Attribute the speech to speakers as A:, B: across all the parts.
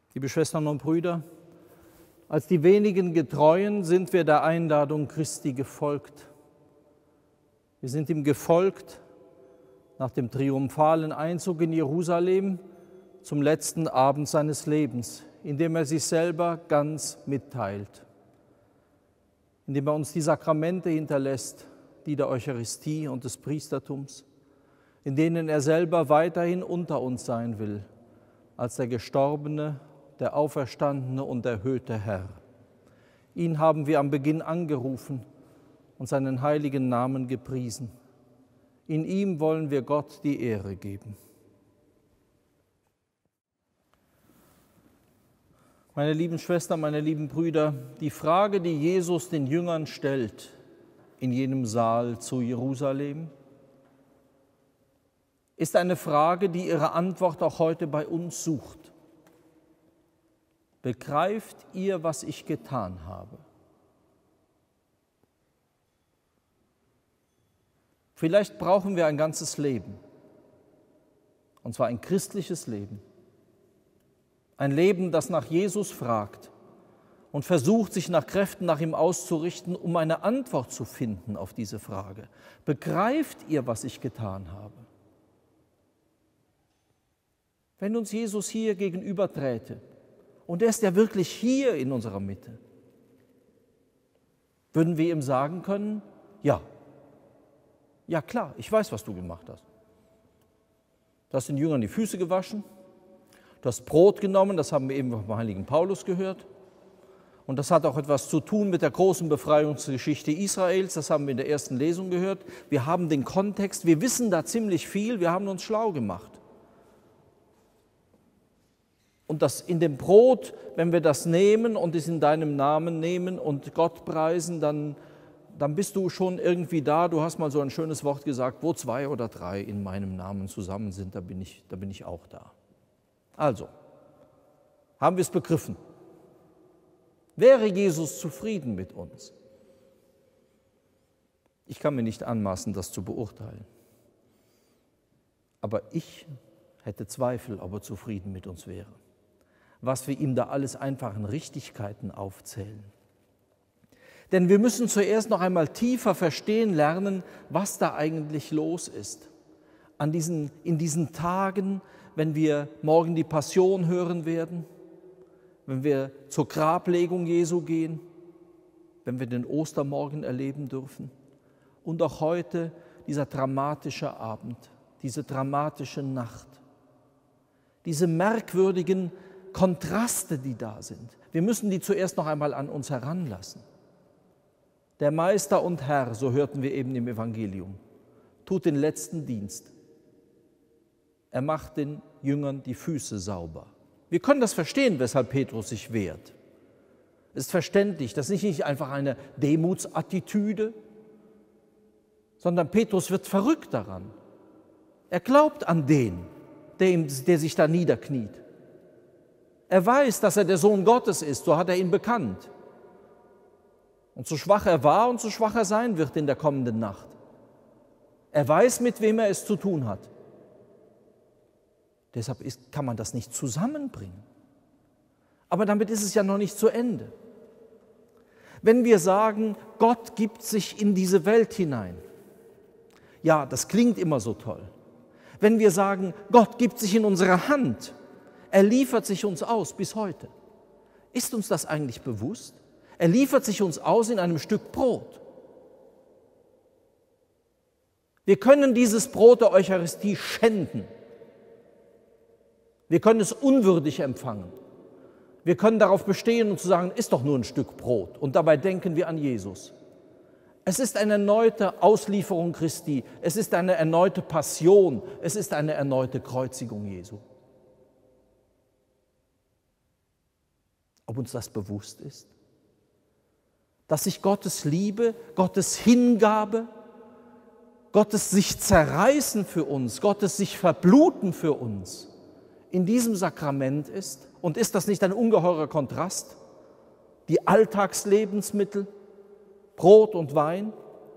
A: Liebe Schwestern und Brüder, als die wenigen Getreuen sind wir der Einladung Christi gefolgt. Wir sind ihm gefolgt nach dem triumphalen Einzug in Jerusalem zum letzten Abend seines Lebens, indem er sich selber ganz mitteilt, indem er uns die Sakramente hinterlässt, die der Eucharistie und des Priestertums, in denen er selber weiterhin unter uns sein will, als der gestorbene, der auferstandene und erhöhte Herr. Ihn haben wir am Beginn angerufen und seinen heiligen Namen gepriesen. In ihm wollen wir Gott die Ehre geben. Meine lieben Schwestern, meine lieben Brüder, die Frage, die Jesus den Jüngern stellt in jenem Saal zu Jerusalem, ist eine Frage, die ihre Antwort auch heute bei uns sucht. Begreift ihr, was ich getan habe? Vielleicht brauchen wir ein ganzes Leben, und zwar ein christliches Leben. Ein Leben, das nach Jesus fragt und versucht, sich nach Kräften nach ihm auszurichten, um eine Antwort zu finden auf diese Frage. Begreift ihr, was ich getan habe? Wenn uns Jesus hier gegenüberträte, und er ist ja wirklich hier in unserer Mitte, würden wir ihm sagen können, ja klar, ich weiß, was du gemacht hast. Du hast den Jüngern die Füße gewaschen, du hast Brot genommen, das haben wir eben vom heiligen Paulus gehört. Und das hat auch etwas zu tun mit der großen Befreiungsgeschichte Israels, das haben wir in der ersten Lesung gehört. Wir haben den Kontext, wir wissen da ziemlich viel, wir haben uns schlau gemacht. Und das in dem Brot, wenn wir das nehmen und es in deinem Namen nehmen und Gott preisen, dann bist du schon irgendwie da. Du hast mal so ein schönes Wort gesagt, wo 2 oder 3 in meinem Namen zusammen sind, da bin ich auch da. Also, haben wir es begriffen? Wäre Jesus zufrieden mit uns? Ich kann mir nicht anmaßen, das zu beurteilen. Aber ich hätte Zweifel, ob er zufrieden mit uns wäre. Was wir ihm da alles einfach in Richtigkeiten aufzählen. Denn wir müssen zuerst noch einmal tiefer verstehen lernen, was da eigentlich los ist. In diesen Tagen, wenn wir morgen die Passion hören werden, wenn wir zur Grablegung Jesu gehen, wenn wir den Ostermorgen erleben dürfen und auch heute dieser dramatische Abend, diese dramatische Nacht, diese merkwürdigen Kontraste, die da sind. Wir müssen die zuerst noch einmal an uns heranlassen. Der Meister und Herr, so hörten wir eben im Evangelium, tut den letzten Dienst. Er macht den Jüngern die Füße sauber. Wir können das verstehen, weshalb Petrus sich wehrt. Es ist verständlich, das ist nicht einfach eine Demutsattitüde, sondern Petrus wird verrückt daran. Er glaubt an den, der sich da niederkniet. Er weiß, dass er der Sohn Gottes ist, so hat er ihn bekannt. Und so schwach er war und so schwach er sein wird in der kommenden Nacht. Er weiß, mit wem er es zu tun hat. Deshalb kann man das nicht zusammenbringen. Aber damit ist es ja noch nicht zu Ende. Wenn wir sagen, Gott gibt sich in diese Welt hinein, ja, das klingt immer so toll. Wenn wir sagen, Gott gibt sich in unsere Hand, er liefert sich uns aus bis heute. Ist uns das eigentlich bewusst? Er liefert sich uns aus in einem Stück Brot. Wir können dieses Brot der Eucharistie schänden. Wir können es unwürdig empfangen. Wir können darauf bestehen und zu sagen, ist doch nur ein Stück Brot. Und dabei denken wir an Jesus. Es ist eine erneute Auslieferung Christi. Es ist eine erneute Passion. Es ist eine erneute Kreuzigung Jesu. Ob uns das bewusst ist? Dass sich Gottes Liebe, Gottes Hingabe, Gottes sich zerreißen für uns, Gottes sich verbluten für uns in diesem Sakrament ist? Und ist das nicht ein ungeheurer Kontrast? Die Alltagslebensmittel, Brot und Wein?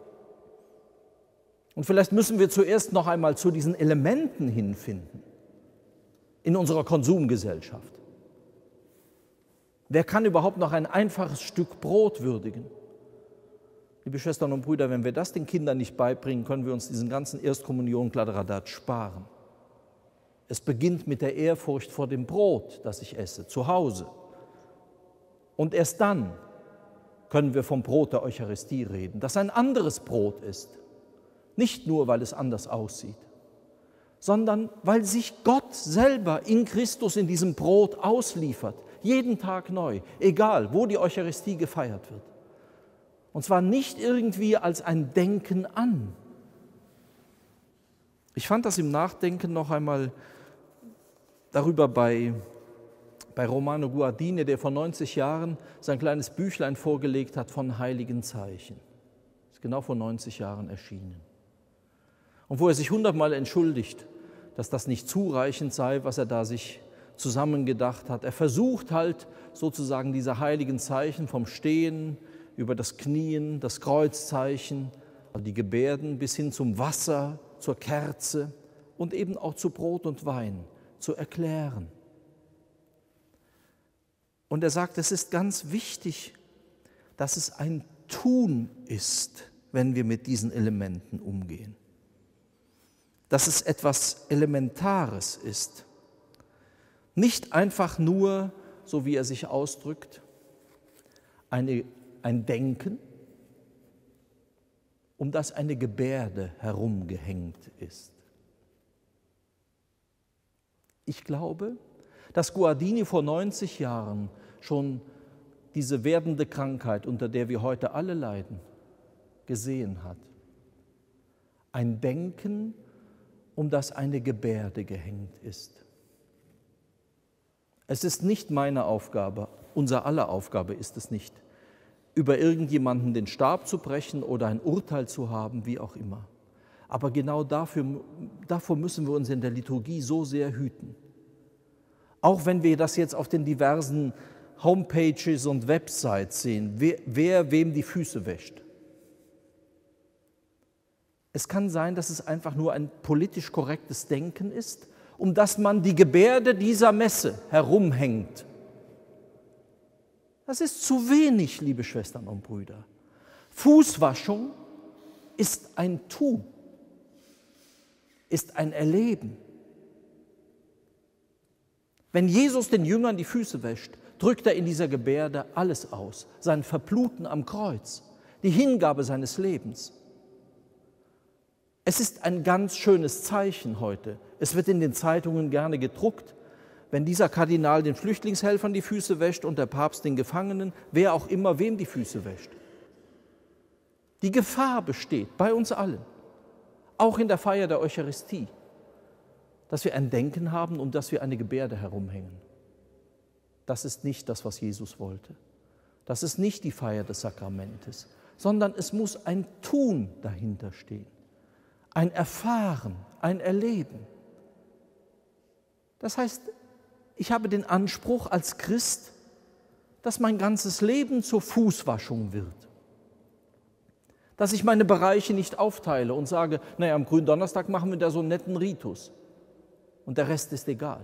A: Und vielleicht müssen wir zuerst noch einmal zu diesen Elementen hinfinden in unserer Konsumgesellschaft. Wer kann überhaupt noch ein einfaches Stück Brot würdigen? Liebe Schwestern und Brüder, wenn wir das den Kindern nicht beibringen, können wir uns diesen ganzen Erstkommunion-Kladderadatsch sparen. Es beginnt mit der Ehrfurcht vor dem Brot, das ich esse, zu Hause. Und erst dann können wir vom Brot der Eucharistie reden, das ein anderes Brot ist. Nicht nur, weil es anders aussieht, sondern weil sich Gott selber in Christus in diesem Brot ausliefert, jeden Tag neu, egal wo die Eucharistie gefeiert wird. Und zwar nicht irgendwie als ein Denken an. Ich fand das im Nachdenken noch einmal darüber bei Romano Guardini, der vor 90 Jahren sein kleines Büchlein vorgelegt hat von heiligen Zeichen. Das ist genau vor 90 Jahren erschienen. Und wo er sich 100-mal entschuldigt, dass das nicht zureichend sei, was er da sich zusammengedacht hat. Er versucht halt sozusagen diese heiligen Zeichen vom Stehen über das Knien, das Kreuzzeichen, also die Gebärden bis hin zum Wasser, zur Kerze und eben auch zu Brot und Wein zu erklären. Und er sagt, es ist ganz wichtig, dass es ein Tun ist, wenn wir mit diesen Elementen umgehen. Dass es etwas Elementares ist. Nicht einfach nur, so wie er sich ausdrückt, ein Denken, um das eine Gebärde herumgehängt ist. Ich glaube, dass Guardini vor 90 Jahren schon diese werdende Krankheit, unter der wir heute alle leiden, gesehen hat. Ein Denken, um das eine Gebärde gehängt ist. Es ist nicht meine Aufgabe, unser aller Aufgabe ist es nicht, über irgendjemanden den Stab zu brechen oder ein Urteil zu haben, wie auch immer. Aber genau davor müssen wir uns in der Liturgie so sehr hüten. Auch wenn wir das jetzt auf den diversen Homepages und Websites sehen, wer wem die Füße wäscht. Es kann sein, dass es einfach nur ein politisch korrektes Denken ist, um das man die Gebärde dieser Messe herumhängt. Das ist zu wenig, liebe Schwestern und Brüder. Fußwaschung ist ein Tun, ist ein Erleben. Wenn Jesus den Jüngern die Füße wäscht, drückt er in dieser Gebärde alles aus. Sein Verbluten am Kreuz, die Hingabe seines Lebens. Es ist ein ganz schönes Zeichen heute. Es wird in den Zeitungen gerne gedruckt, wenn dieser Kardinal den Flüchtlingshelfern die Füße wäscht und der Papst den Gefangenen, wer auch immer wem die Füße wäscht. Die Gefahr besteht bei uns allen, auch in der Feier der Eucharistie, dass wir ein Denken haben, um das wir eine Gebärde herumhängen. Das ist nicht das, was Jesus wollte. Das ist nicht die Feier des Sakramentes, sondern es muss ein Tun dahinter stehen. Ein Erfahren, ein Erleben. Das heißt, ich habe den Anspruch als Christ, dass mein ganzes Leben zur Fußwaschung wird. Dass ich meine Bereiche nicht aufteile und sage, naja, am Gründonnerstag machen wir da so einen netten Ritus und der Rest ist egal.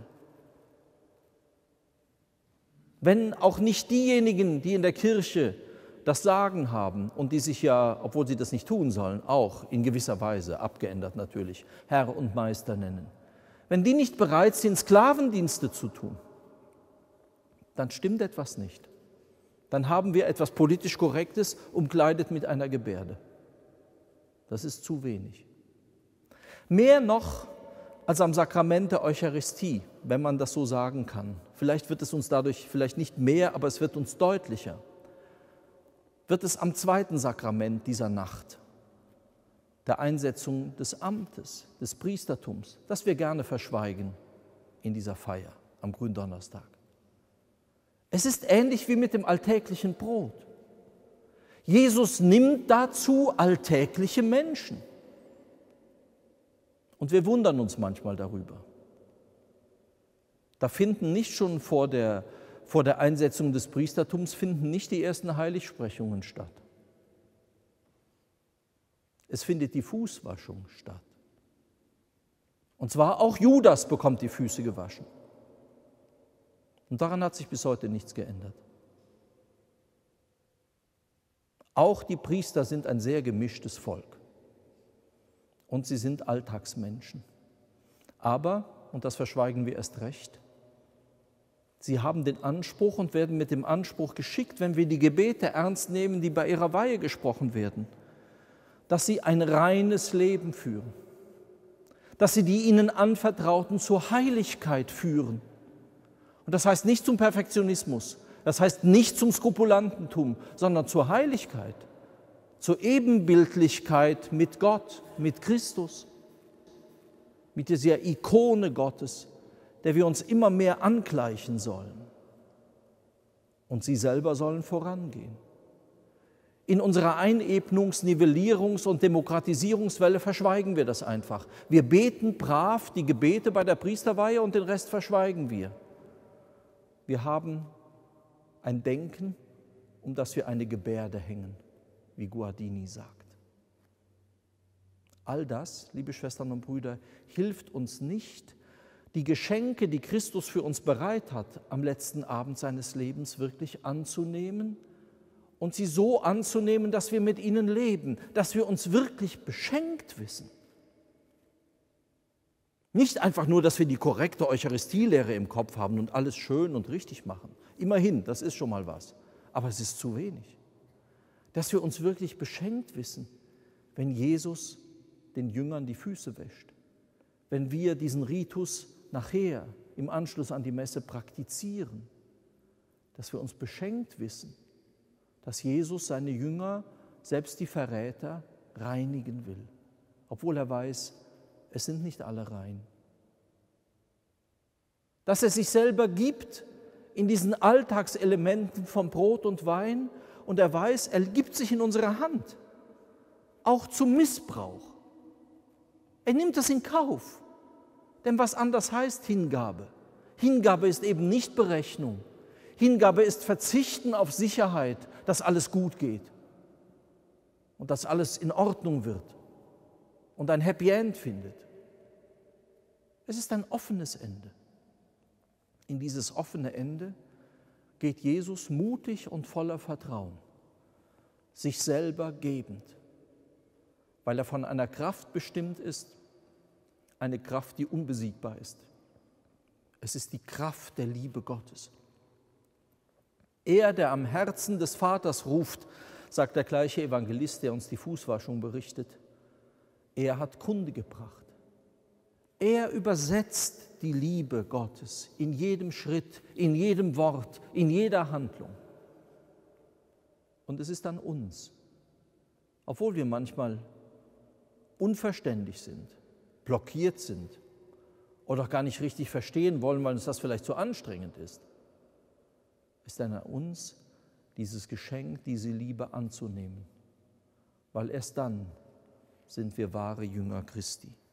A: Wenn auch nicht diejenigen, die in der Kirche das Sagen haben und die sich ja, obwohl sie das nicht tun sollen, auch in gewisser Weise, abgeändert natürlich, Herr und Meister nennen, wenn die nicht bereit sind, Sklavendienste zu tun, dann stimmt etwas nicht. Dann haben wir etwas politisch Korrektes umkleidet mit einer Gebärde. Das ist zu wenig. Mehr noch als am Sakrament der Eucharistie, wenn man das so sagen kann. Vielleicht wird es uns dadurch vielleicht nicht mehr, aber es wird uns deutlicher. Wird es am zweiten Sakrament dieser Nacht, der Einsetzung des Amtes, des Priestertums, das wir gerne verschweigen in dieser Feier am Gründonnerstag. Es ist ähnlich wie mit dem alltäglichen Brot. Jesus nimmt dazu alltägliche Menschen. Und wir wundern uns manchmal darüber. Da finden nicht schon vor der Einsetzung des Priestertums finden nicht die ersten Heiligsprechungen statt. Es findet die Fußwaschung statt. Und zwar auch Judas bekommt die Füße gewaschen. Und daran hat sich bis heute nichts geändert. Auch die Priester sind ein sehr gemischtes Volk und sie sind Alltagsmenschen. Aber, und das verschweigen wir erst recht, sie haben den Anspruch und werden mit dem Anspruch geschickt, wenn wir die Gebete ernst nehmen, die bei ihrer Weihe gesprochen werden, dass sie ein reines Leben führen, dass sie die ihnen Anvertrauten zur Heiligkeit führen. Und das heißt nicht zum Perfektionismus, das heißt nicht zum Skrupulantentum, sondern zur Heiligkeit, zur Ebenbildlichkeit mit Gott, mit Christus, mit dieser Ikone Gottes, der wir uns immer mehr angleichen sollen. Und sie selber sollen vorangehen. In unserer Einebnungs-, Nivellierungs- und Demokratisierungswelle verschweigen wir das einfach. Wir beten brav die Gebete bei der Priesterweihe und den Rest verschweigen wir. Wir haben ein Denken, um das wir eine Gebärde hängen, wie Guardini sagt. All das, liebe Schwestern und Brüder, hilft uns nicht, die Geschenke, die Christus für uns bereit hat, am letzten Abend seines Lebens wirklich anzunehmen und sie so anzunehmen, dass wir mit ihnen leben, dass wir uns wirklich beschenkt wissen. Nicht einfach nur, dass wir die korrekte Eucharistielehre im Kopf haben und alles schön und richtig machen. Immerhin, das ist schon mal was, aber es ist zu wenig. Dass wir uns wirklich beschenkt wissen, wenn Jesus den Jüngern die Füße wäscht, wenn wir diesen Ritus nachher im Anschluss an die Messe praktizieren, dass wir uns beschenkt wissen, dass Jesus seine Jünger, selbst die Verräter, reinigen will, obwohl er weiß, es sind nicht alle rein. Dass er sich selber gibt in diesen Alltagselementen von Brot und Wein und er weiß, er gibt sich in unsere Hand, auch zum Missbrauch. Er nimmt das in Kauf. Denn was anders heißt Hingabe? Hingabe ist eben nicht Berechnung. Hingabe ist Verzichten auf Sicherheit, dass alles gut geht und dass alles in Ordnung wird und ein Happy End findet. Es ist ein offenes Ende. In dieses offene Ende geht Jesus mutig und voller Vertrauen, sich selber gebend, weil er von einer Kraft bestimmt ist, eine Kraft, die unbesiegbar ist. Es ist die Kraft der Liebe Gottes. Er, der am Herzen des Vaters ruft, sagt der gleiche Evangelist, der uns die Fußwaschung berichtet, er hat Kunde gebracht. Er übersetzt die Liebe Gottes in jedem Schritt, in jedem Wort, in jeder Handlung. Und es ist an uns, obwohl wir manchmal unverständlich sind, blockiert sind oder auch gar nicht richtig verstehen wollen, weil uns das vielleicht zu anstrengend ist dann an uns, dieses Geschenk, diese Liebe anzunehmen, weil erst dann sind wir wahre Jünger Christi.